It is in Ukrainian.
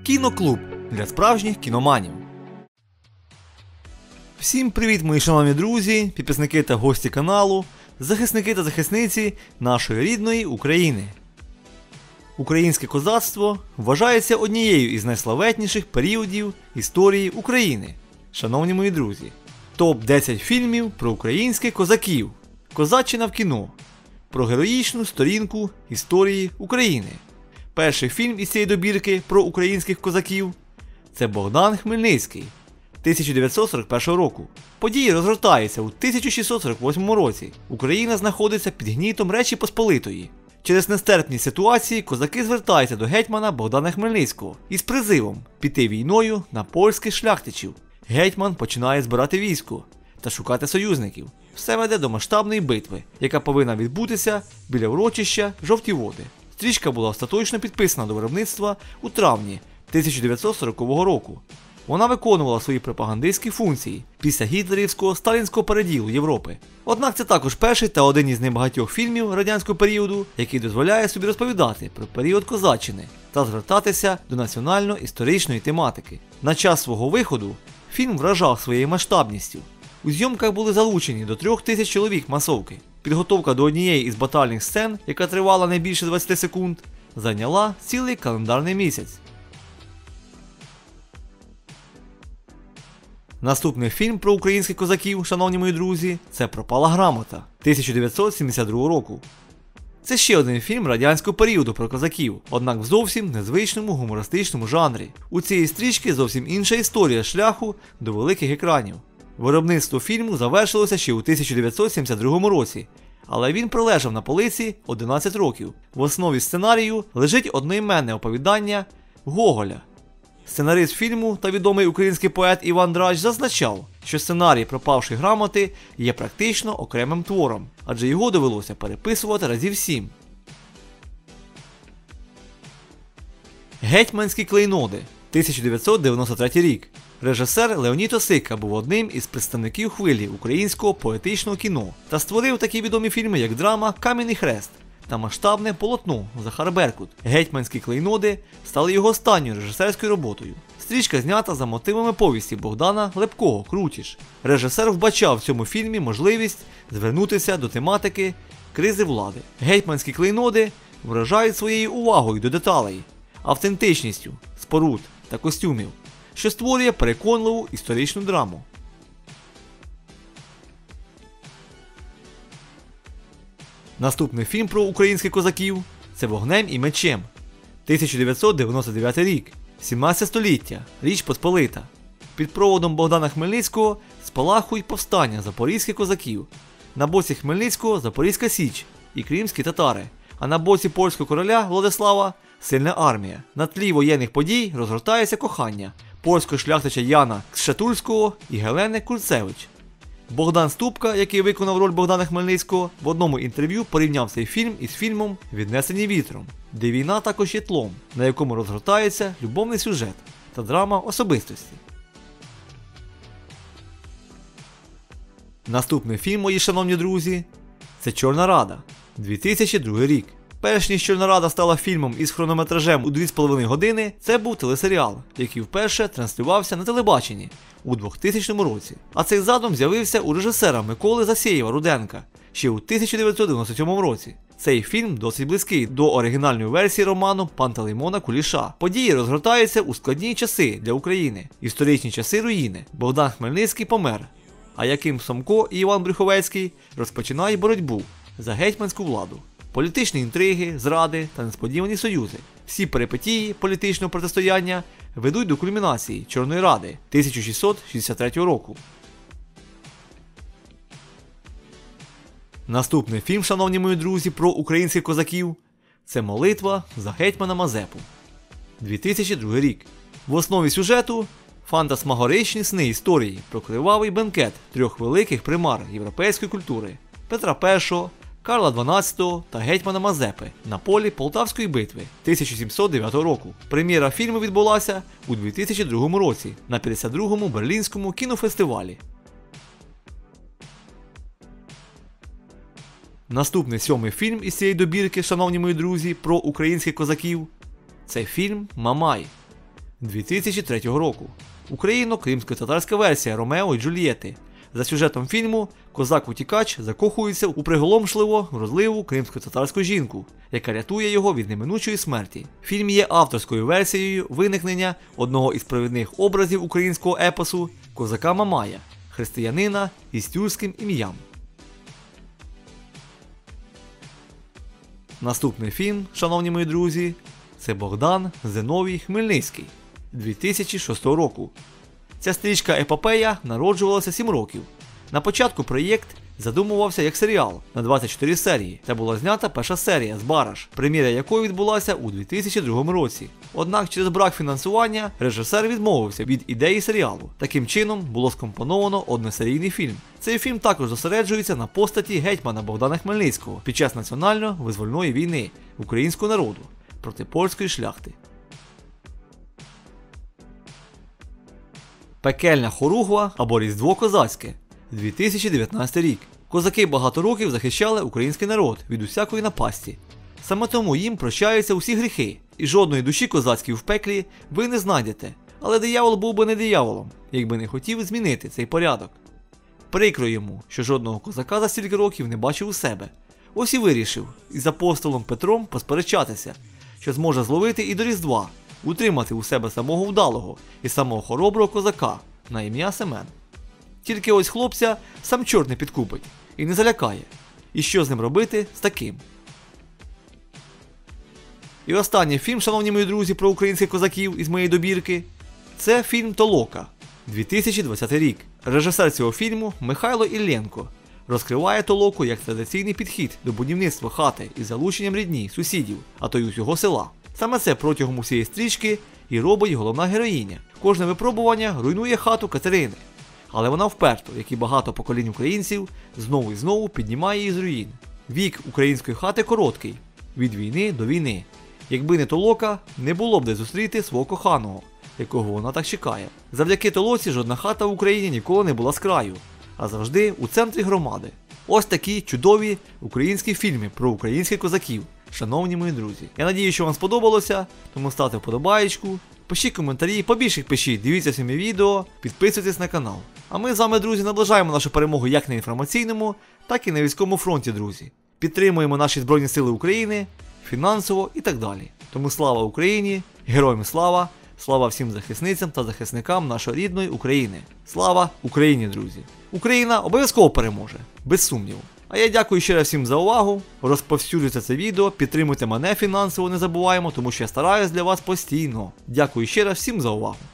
Кіноклуб для справжніх кіноманів. Всім привіт, мої шановні друзі, підписники та гості каналу, захисники та захисниці нашої рідної України. Українське козацтво вважається однією із найславетніших періодів історії України. Шановні мої друзі, топ-10 фільмів про українських козаків. Козаччина в кіно. Про героїчну сторінку історії України. Перший фільм із цієї добірки про українських козаків – це Богдан Хмельницький 1941 року. Події розгортаються у 1648 році. Україна знаходиться під гнітом Речі Посполитої. Через нестерпні ситуації козаки звертаються до гетьмана Богдана Хмельницького із призивом піти війною на польських шляхтичів. Гетьман починає збирати військо та шукати союзників. Все веде до масштабної битви, яка повинна відбутися біля урочища Жовті Води. Стрічка була остаточно підписана до виробництва у травні 1940 року. Вона виконувала свої пропагандистські функції після гітлерівського сталінського переділу Європи. Однак це також перший та один із небагатьох фільмів радянського періоду, який дозволяє собі розповідати про період козаччини та звертатися до національно-історичної тематики. На час свого виходу фільм вражав своєю масштабністю. У зйомках були залучені до 3000 чоловік масовки. Підготовка до однієї із батальних сцен, яка тривала не більше 20 секунд, зайняла цілий календарний місяць. Наступний фільм про українських козаків, шановні мої друзі, це «Пропала грамота» 1972 року. Це ще один фільм радянського періоду про козаків, однак в зовсім незвичному гумористичному жанрі. У цієї стрічки зовсім інша історія шляху до великих екранів. Виробництво фільму завершилося ще у 1972 році, але він пролежав на полиці 11 років. В основі сценарію лежить одноіменне оповідання Гоголя. Сценарист фільму та відомий український поет Іван Драч зазначав, що сценарій «Пропавшої грамоти» є практично окремим твором, адже його довелося переписувати разів 7. Гетьманські клейноди 1993 рік. Режисер Леонід Осика був одним із представників хвилі українського поетичного кіно та створив такі відомі фільми, як драма «Кам'яний хрест» та масштабне полотно «Захар Беркут». Гетьманські клейноди стали його останньою режисерською роботою. Стрічка знята за мотивами повісті Богдана Лепкого «Крутіж». Режисер вбачав в цьому фільмі можливість звернутися до тематики кризи влади. Гетьманські клейноди вражають своєю увагою до деталей, автентичністю споруд та костюмів, що створює переконливу історичну драму. Наступний фільм про українських козаків – це «Вогнем і мечем» 1999 рік. 17 століття. Річ Посполита. Під проводом Богдана Хмельницького спалахують повстання запорізьких козаків. На боці Хмельницького – Запорізька Січ і кримські татари, а на боці польського короля Владислава – сильна армія. На тлі воєнних подій розгортається кохання польського шляхтича Яна Кшетульського і Гелени Кульцевич. Богдан Ступка, який виконав роль Богдана Хмельницького, в одному інтерв'ю порівняв цей фільм із фільмом «Віднесені вітром», де війна також є тлом, на якому розгортається любовний сюжет та драма особистості. Наступний фільм, мої шановні друзі, це «Чорна Рада» 2002 рік. Перш ніж «Чорна Рада» стала фільмом із хронометражем у 2,5 години, це був телесеріал, який вперше транслювався на телебаченні у 2000 році. А цей задум з'явився у режисера Миколи Засєєва-Руденка ще у 1997 році. Цей фільм досить близький до оригінальної версії роману Пантелеймона Куліша. Події розгортаються у складні часи для України. Історичні часи руїни. Богдан Хмельницький помер, а Яким Сомко і Іван Брюховецький розпочинають боротьбу за гетьманську владу. Політичні інтриги, зради та несподівані союзи. Всі перипетії політичного протистояння ведуть до кульмінації Чорної Ради 1663 року. Наступний фільм, шановні мої друзі, про українських козаків – це «Молитва за гетьмана Мазепу» 2002 рік. В основі сюжету – фантасмагоричні сни історії про кривавий бенкет 3 великих примар європейської культури – Петра І, Карла XII та гетьмана Мазепи на полі Полтавської битви 1709 року. Прем'єра фільму відбулася у 2002 році на 52-му Берлінському кінофестивалі. Наступний 7-й фільм із цієї добірки, шановні мої друзі, про українських козаків – це фільм «Мамай» 2003 року. Україно-кримсько-татарська версія Ромео і Джульєти. За сюжетом фільму козак-утікач закохується у приголомшливу, вродливу кримсько-татарську жінку, яка рятує його від неминучої смерті. Фільм є авторською версією виникнення одного із провідних образів українського епосу козака Мамая, християнина із тюркським ім'ям. Наступний фільм, шановні мої друзі, це Богдан Зиновій Хмельницький 2006 року. Ця стрічка епопея народжувалася 7 років. На початку проєкт задумувався як серіал на 24 серії, та була знята перша серія з Бараш, прем'єра якої відбулася у 2002 році. Однак через брак фінансування режисер відмовився від ідеї серіалу. Таким чином було скомпоновано односерійний фільм. Цей фільм також зосереджується на постаті гетьмана Богдана Хмельницького під час національно-визвольної війни українського народу проти польської шляхти. Пекельна хоругва або Різдво козацьке 2019 рік. Козаки багато років захищали український народ від усякої напасті. Саме тому їм прощаються усі гріхи, і жодної душі козацької в пеклі ви не знайдете. Але диявол був би не дияволом, якби не хотів змінити цей порядок. Прикро йому, що жодного козака за стільки років не бачив у себе. Ось і вирішив із апостолом Петром посперечатися, що зможе зловити і до Різдва, утримати у себе самого вдалого і самого хороброго козака на ім'я Семен. Тільки ось хлопця сам чорт не підкупить і не залякає. І що з ним робити з таким? І останній фільм, шановні мої друзі, про українських козаків із моєї добірки – це фільм «Толока» 2020 рік. Режисер цього фільму Михайло Ілленко розкриває Толоку як традиційний підхід до будівництва хати із залученням рідні, сусідів, а то й усього села. Саме це протягом усієї стрічки і робить головна героїня. Кожне випробування руйнує хату Катерини. Але вона вперто, як і багато поколінь українців, знову і знову піднімає її з руїн. Вік української хати короткий, від війни до війни. Якби не Толока, не було б де зустріти свого коханого, якого вона так чекає. Завдяки Толоці жодна хата в Україні ніколи не була з краю, а завжди у центрі громади. Ось такі чудові українські фільми про українських козаків, шановні мої друзі. Я надію, що вам сподобалося, тому ставте вподобаєчку, пишіть коментарі, побільше їх пишіть, дивіться всі мої відео, підписуйтесь на канал. А ми з вами, друзі, наближаємо нашу перемогу як на інформаційному, так і на військовому фронті, друзі. Підтримуємо наші Збройні Сили України, фінансово і так далі. Тому слава Україні, героям слава, слава всім захисницям та захисникам нашої рідної України. Слава Україні, друзі! Україна обов'язково переможе, без сумніву. А я дякую ще раз всім за увагу, розповсюджуйте це відео, підтримуйте мене фінансово, не забуваємо, тому що я стараюсь для вас постійно. Дякую ще раз всім за увагу.